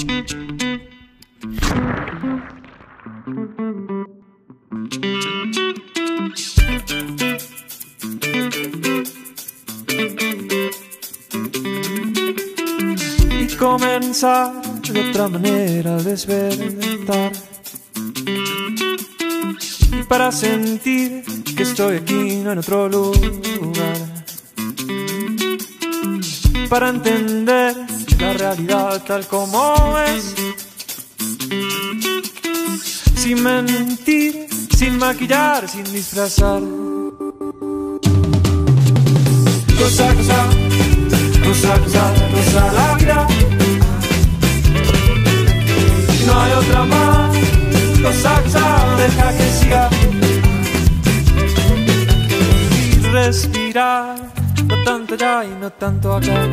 Y comenzar de otra manera a despertar, y para sentir que estoy aquí, no en otro lugar, para entender la realidad tal como es, sin mentir, sin maquillar, sin disfrazar. Cosa, cosa, cosa, cosa, cosa la vida, y no hay otra más. Cosa, cosa, deja que siga, y respirar, no tanto allá y no tanto acá,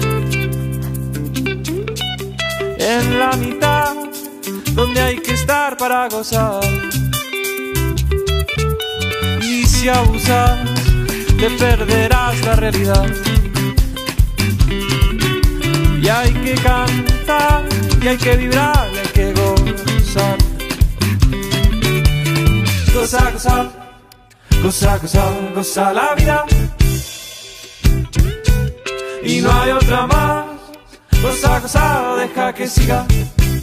en la mitad donde hay que estar para gozar. Y si abusas, te perderás la realidad. Y hay que cantar, y hay que vibrar, y hay que gozar. Goza, goza, goza, goza, goza la vida, y no hay otra más. Goza, goza, deja que siga.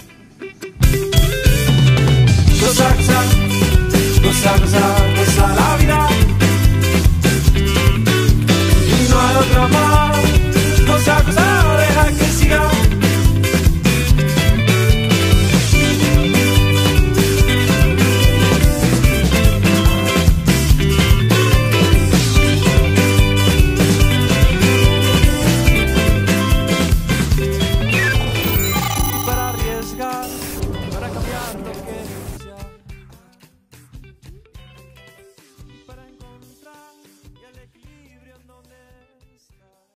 Goza, goza, goza, goza, goza la vida.